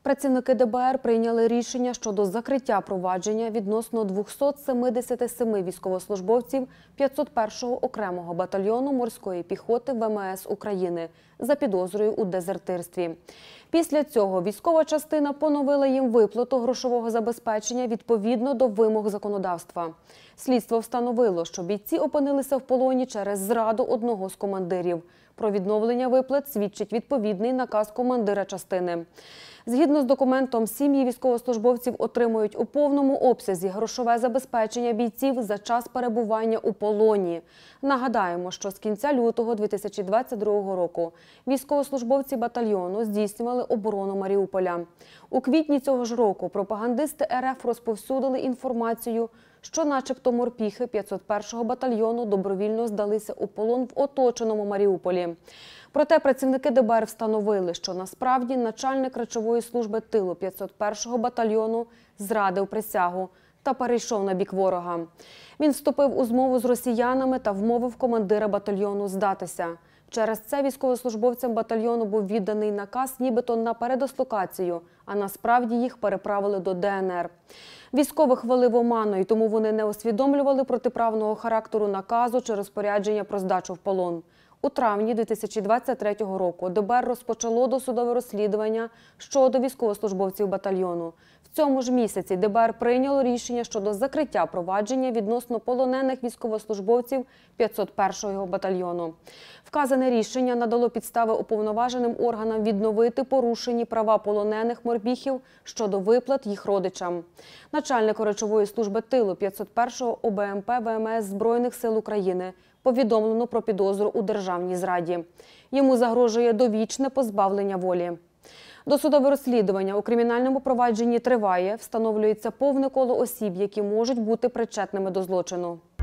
Працівники ДБР прийняли рішення щодо закриття провадження відносно 277 військовослужбовців 501-го окремого батальйону морської піхоти ВМС України за підозрою у дезертирстві. Після цього військова частина поновила їм виплату грошового забезпечення відповідно до вимог законодавства. Слідство встановило, що бійці опинилися в полоні через зраду одного з командирів. Про відновлення виплат свідчить відповідний наказ командира частини. Згідно з документом, сім'ї військовослужбовців отримують у повному обсязі грошове забезпечення бійців за час перебування у полоні. Нагадаємо, що з кінця лютого 2022 року військовослужбовці батальйону здійснювали оборону Маріуполя. У квітні цього ж року пропагандисти РФ розповсюдили інформацію, що начебто морпіхи 501-го батальйону добровільно здалися у полон в оточеному Маріуполі. Проте працівники ДБР встановили, що насправді начальник речової служби тилу 501-го батальйону зрадив присягу та перейшов на бік ворога. Він вступив у змову з росіянами та вмовив командира батальйону здатися. Через це військовослужбовцям батальйону був відданий наказ нібито на передислокацію, а насправді їх переправили до ДНР. Військових ввели в оману, і тому вони не усвідомлювали протиправного характеру наказу чи розпорядження про здачу в полон. У травні 2023 року ДБР розпочало досудове розслідування щодо військовослужбовців батальйону. В цьому ж місяці ДБР прийняло рішення щодо закриття провадження відносно полонених військовослужбовців 501-го батальйону. Вказане рішення надало підстави уповноваженим органам відновити порушені права полонених морпіхів щодо виплат їх родичам. Начальнику речової служби тилу 501-го ОБМП ВМС Збройних сил України повідомлено про підозру у державній зраді. Йому загрожує довічне позбавлення волі. Досудове розслідування у кримінальному провадженні триває, встановлюється повне коло осіб, які можуть бути причетними до злочину.